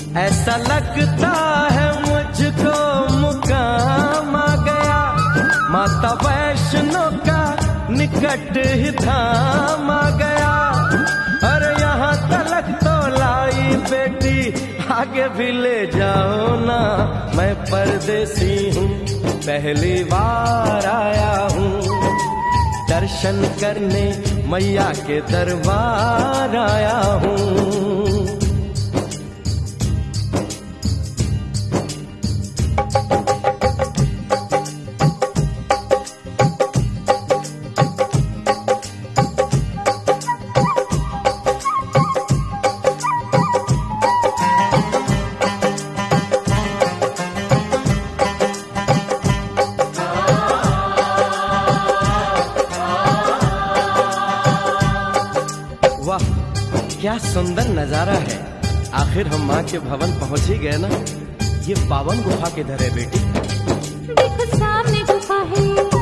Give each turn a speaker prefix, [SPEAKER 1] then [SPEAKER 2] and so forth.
[SPEAKER 1] ऐसा लगता है मुझको मुकाम आ गया, माता वैष्णो का निकट ही धाम आ गया। अरे यहाँ तलक तो लाई बेटी, आगे भी ले जाओ ना। मैं परदेसी हूँ, पहली बार आया हूँ, दर्शन करने मैया के दरबार आया हूँ। वाह क्या सुंदर नजारा है। आखिर हम माँ के भवन पहुँच ही गए ना। ये पावन गुफा किधर है बेटी?
[SPEAKER 2] देखो सामने गुफा है।